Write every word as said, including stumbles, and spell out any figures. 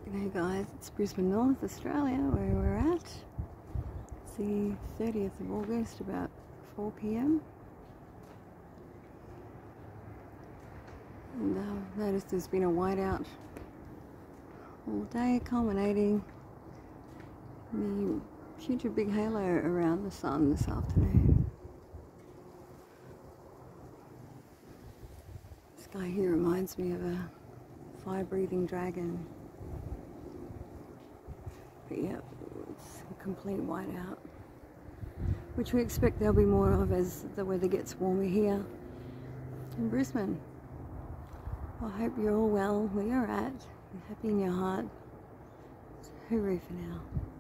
G'day guys, it's Brisbane North, Australia, where we're at. It's the thirtieth of August, about four p m And I've noticed there's been a whiteout all day, culminating in the huge big halo around the sun this afternoon. This guy here reminds me of a fire-breathing dragon. But yeah, it's a complete whiteout, which we expect there'll be more of as the weather gets warmer here in Brisbane. I hope you're all well where you're at, you're happy in your heart. Hooroo for now.